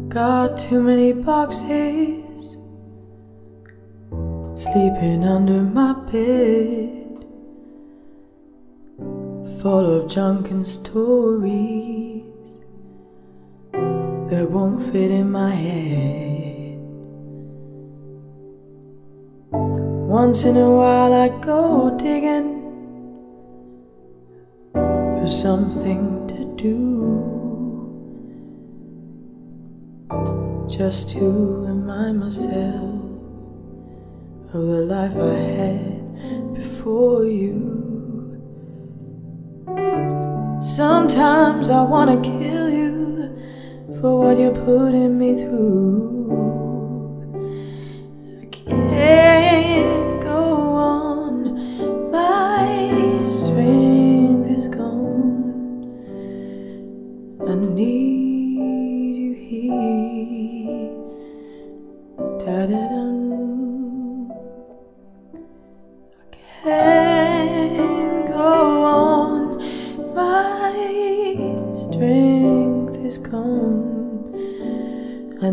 Got too many boxes sleeping under my bed, full of junk and stories that won't fit in my head. Once in a while I go digging for something to do, just to remind myself of the life I had before you. Sometimes I wanna kill you for what you're putting me through. I can't go on, my strength is gone. I need you here. Da-da-dum. I can't go on, my strength is gone. I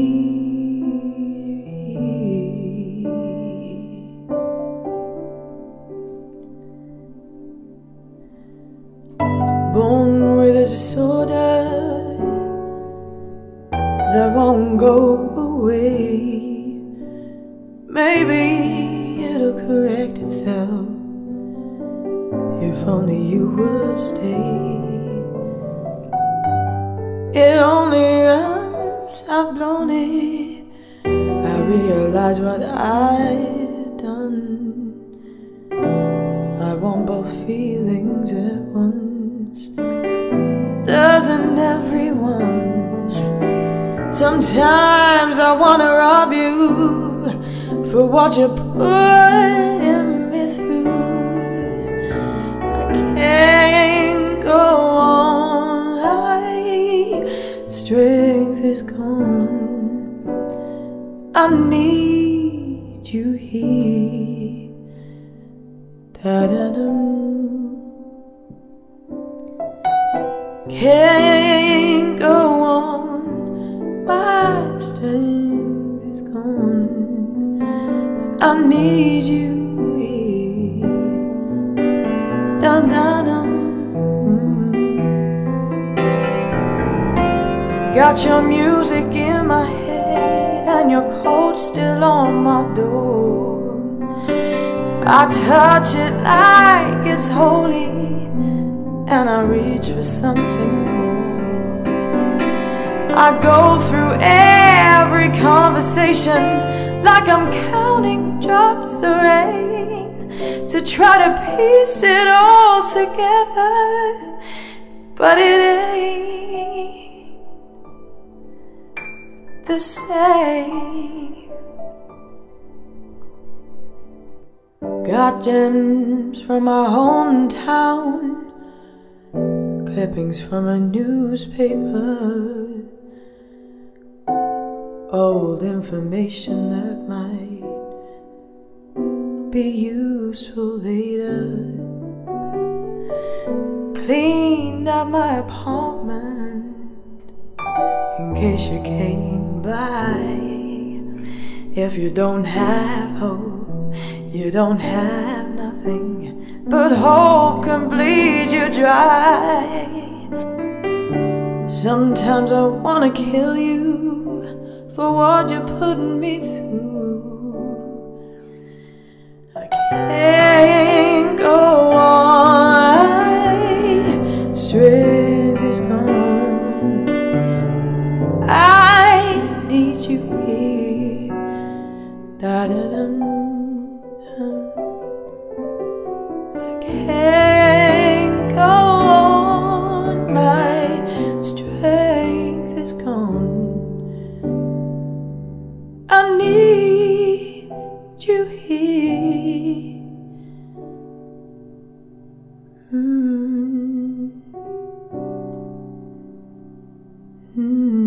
need you here. Born with a disorder that won't go away. Maybe it'll correct itself if only you would stay. It only runs, I've blown it. I realize what I've done. I want both feelings at once. Doesn't everyone? Sometimes I wanna rob you for what you're putting me through. I can't go on, my strength is gone. I need you here. Da-da-dum. Can't go on, my strength is gone. I need you here. Dum-dum-dum. Got your music in my head and your coat still on my door. I touch it like it's holy, and I reach for something more. I go through every conversation like I'm counting drops of rain to try to piece it all together, but it ain't the same. Got gems from my hometown, clippings from a newspaper, old information that might be useful later. Cleaned up my apartment in case you came by. If you don't have hope, you don't have nothing, but hope can bleed you dry. Sometimes I wanna kill you for what you're putting me through. I can't go on, strength is gone. I need you here. Da-da-dum. I can't go on, my strength is gone. I need you here. Mm-hmm.